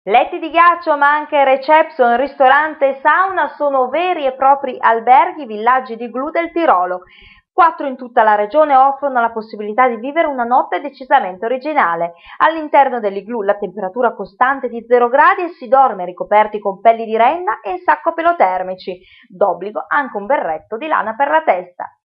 Letti di ghiaccio, ma anche reception, ristorante e sauna sono veri e propri alberghi, villaggi di igloo del Tirolo. 4 in tutta la regione offrono la possibilità di vivere una notte decisamente originale. All'interno dell'igloo la temperatura costante è di 0 gradi e si dorme ricoperti con pelli di renna e sacco pelotermici. D'obbligo anche un berretto di lana per la testa.